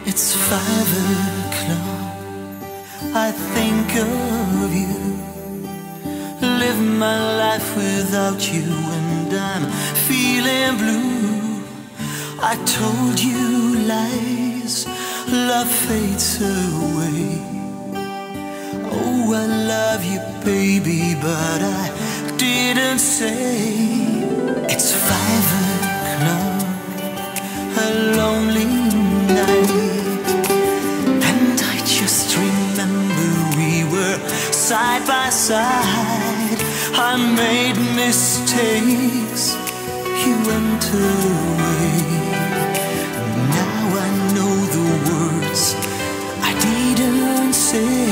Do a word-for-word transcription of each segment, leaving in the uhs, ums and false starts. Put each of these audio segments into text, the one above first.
It's five o'clock, I think of you. Live my life without you and I'm feeling blue. I told you lies, love fades away. Oh, I love you, baby, but I didn't say. It's five o'clock, a lonely night, and I just remember we were side by side. I made mistakes, you went away. Now I know the words I didn't say.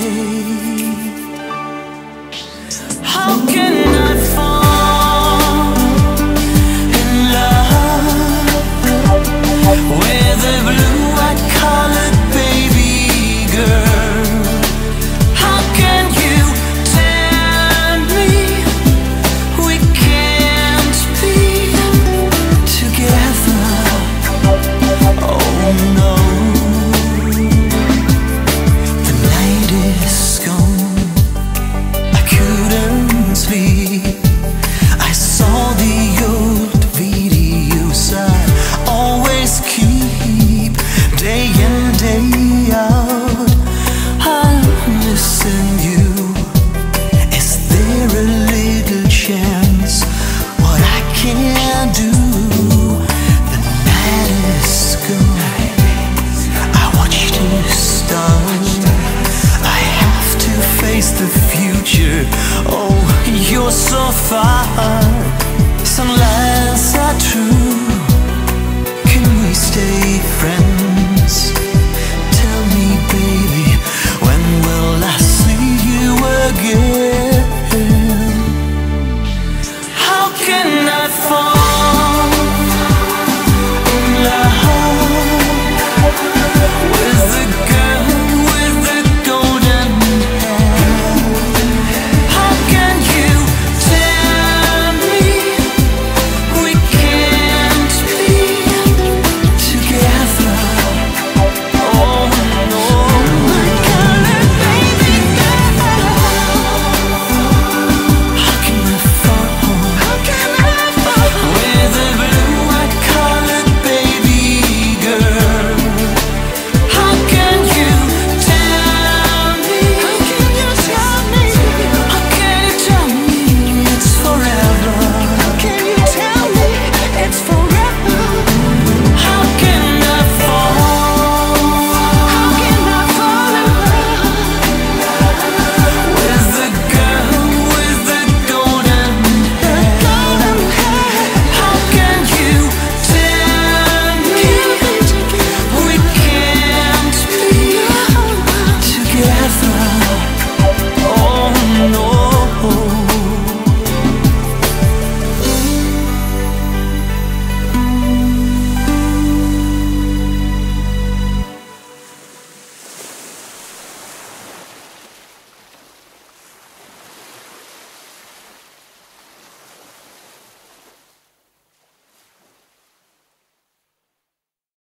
How can I fall in love with a blue-eyed colored baby girl? How can you tell me we can't be together? Oh no, the night is gone, I couldn't sleep. I saw the old videos I always keep, day in, day out. I'm missing you. Is there a little chance what I can do? The night is gone, I watch the stars. I have to face the future. Oh, you're so far. Some lies are true. Can we stay friends?